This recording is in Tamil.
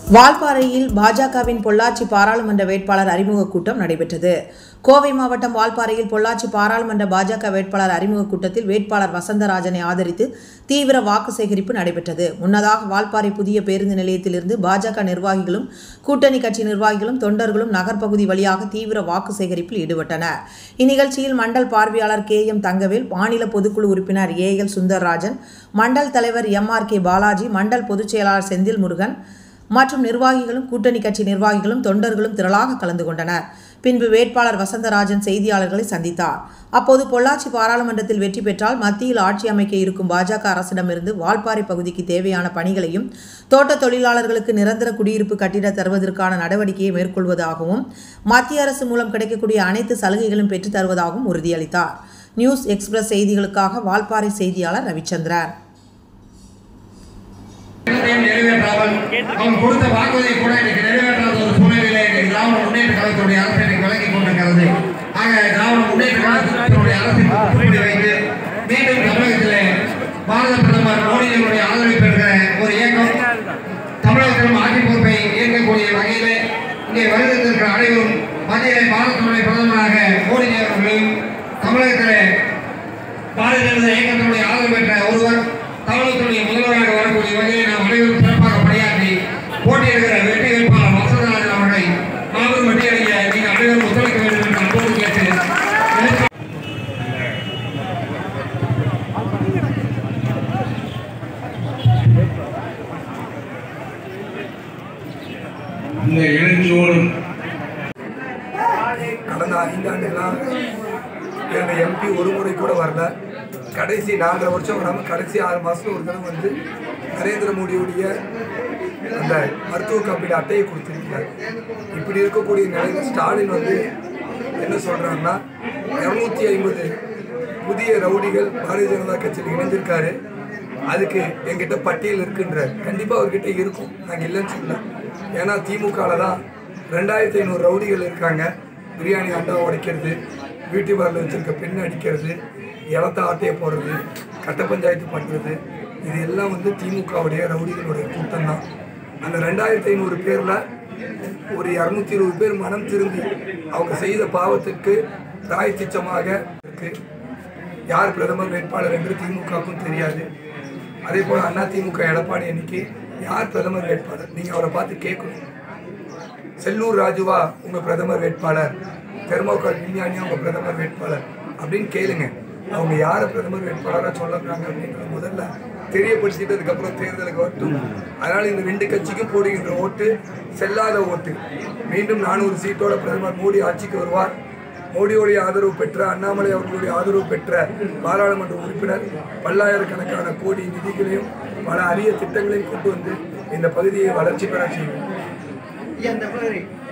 வால்பாறையில் பாஜகவின் பொள்ளாச்சி பாராளுமன்ற வேட்பாளர் அறிமுக கூட்டம் நடைபெற்றது. கோவை மாவட்டம் வால்பாறையில் பொள்ளாச்சி பாராளுமன்ற பாஜக வேட்பாளர் அறிமுக கூட்டத்தில் வேட்பாளர் வசந்தராஜனை ஆதரித்து தீவிர வாக்கு சேகரிப்பு நடைபெற்றது. முன்னதாக வால்பாறை புதிய பேருந்து நிலையத்திலிருந்து பாஜக நிர்வாகிகளும் கூட்டணி கட்சி நிர்வாகிகளும் தொண்டர்களும் நகர்பகுதி வழியாக தீவிர வாக்கு சேகரிப்பில் ஈடுபட்டனர். இந்நிகழ்ச்சியில் மண்டல் பார்வையாளர் KM தங்கவேல், மாநில பொதுக்குழு உறுப்பினர் AL சுந்தர்ராஜன், மண்டல் தலைவர் MRK பாலாஜி, மண்டல் பொதுச் செயலாளர் செந்தில் முருகன் மற்றும் நிர்வாகிகளும் கூட்டணி கட்சி நிர்வாகிகளும் தொண்டர்களும் திரளாக கலந்து கொண்டனர். பின்பு வேட்பாளர் வசந்தராஜன் செய்தியாளர்களை சந்தித்தார். அப்போது பொள்ளாச்சி பாராளுமன்றத்தில் வெற்றி பெற்றால் மத்தியில் ஆட்சி அமைக்க இருக்கும் பாஜக அரசிடமிருந்து வால்பாறை பகுதிக்கு தேவையான பணிகளையும் தோட்ட தொழிலாளர்களுக்கு நிரந்தர குடியிருப்பு கட்டிட தருவதற்கான நடவடிக்கையை மேற்கொள்வதாகவும் மத்திய அரசு மூலம் கிடைக்கக்கூடிய அனைத்து சலுகைகளும் பெற்றுத் தருவதாகவும் உறுதியளித்தார். நியூஸ் எக்ஸ்பிரஸ் செய்திகளுக்காக வால்பாறை செய்தியாளர் ரவிச்சந்திரன். அவன் கொடுத்த வாக்குறுதியை கூட இன்னைக்கு நிறைவேற்றாத ஒரு சூழ்நிலையில திராவிட முன்னேற்ற கழகத்துடைய அரசு இன்னைக்கு விலகி கொண்டிருக்கிறது. ஆக திராவிட முன்னேற்ற கழகத்துடைய அரசு வைத்து மீண்டும் தமிழகத்திலே பாரத பிரதமர் மோடியினுடைய ஆதரவை பெறுகிற ஒரு இயக்கம் தமிழகத்திலும் ஆட்சி பொறுப்பை ஏற்கக்கூடிய வகையிலே இங்கே வருகின்ற அனைவரும் மத்தியிலே பாரதத்துடைய பிரதமராக மோடி அவர்களையும் தமிழகத்திலே பாரதிய ஜனதா இயக்கத்தினுடைய ஆதரவு பெற்ற ஒருவர் தமிழகத்துடைய முதல்வராக வரக்கூடிய வகையில் நாம் அனைவரும் சிறப்பாக பணியாற்றி போட்டியிடுகிற வெற்றி வேட்பாளர் வசந்தராஜன் அவர்களை மாபெரும் வெற்றியடைய நீங்கள் அனைவரும் ஒத்துழைக்க வேண்டும் என்று அப்போது கேட்டு இந்த எழுச்சியோடு கடந்த 5 ஆண்டுகளாக என்னுடைய MP ஒரு முறை கூட வரல. கடைசி 4.5 வருஷம் வராமல் கடைசி 6 மாதம் ஒரு தடவை வந்து நரேந்திர மோடியுடைய அந்த மருத்துவ காப்பீடு அட்டையை கொடுத்துருக்கிறார். இப்படி இருக்கக்கூடிய நிலையில் ஸ்டாலின் வந்து என்ன சொல்கிறாங்கன்னா 250 புதிய ரவுடிகள் பாரதிய ஜனதா கட்சியில் இணைஞ்சிருக்காரு. அதுக்கு எங்கிட்ட பட்டியல் இருக்குன்றார். கண்டிப்பாக அவர்கிட்ட இருக்கும், நாங்கள் இல்லைன்னு சொல்லலாம். ஏன்னா திமுகவில் தான் 2500 ரவுடிகள் இருக்காங்க. பிரியாணி அண்டா உடைக்கிறது, பியூட்டி பார்லர் வச்சுருக்க பெண் அடிக்கிறது, இலத்த ஆட்டையை போடுறது, கட்ட பஞ்சாயத்து பண்ணுறது, இது எல்லாம் வந்து திமுகவுடைய ரவுடிகளுடைய கூட்டம் தான். அந்த 2500 பேரில் ஒரு 220 பேர் மனம் திரும்பி அவங்க செய்த பாவத்திற்கு பிராயச்சித்தமாக இருக்கு. யார் பிரதமர் வேட்பாளர் என்று திமுகவுக்கும் தெரியாது. அதே போல் அதிமுக எடப்பாடி அன்னைக்கு யார் பிரதமர் வேட்பாளர் நீங்கள் அவரை பார்த்து கேட்கணும். செல்லூர் ராஜுவா உங்கள் பிரதமர் வேட்பாளர், தெர்மோகால் விஞ்ஞானியா உங்கள் பிரதமர் வேட்பாளர் அப்படின்னு கேளுங்க. அவங்க யாரை பிரதமர் வேட்பாளராக சொல்லுறாங்க அப்படின்றத முதல்ல தெரியப்படுத்திட்டதுக்கப்புறம் தேர்தலுக்கு வரட்டும். அதனால் இந்த 2 கட்சிக்கும் போடுகின்ற ஓட்டு செல்லாத ஓட்டு. மீண்டும் 400 சீட்டோட பிரதமர் மோடி ஆட்சிக்கு வருவார். மோடியோடைய ஆதரவு பெற்ற, அண்ணாமலை அவர்களுடைய ஆதரவு பெற்ற பாராளுமன்ற உறுப்பினர் பல்லாயிரக்கணக்கான கோடி நிதிகளையும் பல அரிய திட்டங்களையும் கொண்டு வந்து இந்த பகுதியை வளர்ச்சி பெற செய்யும்.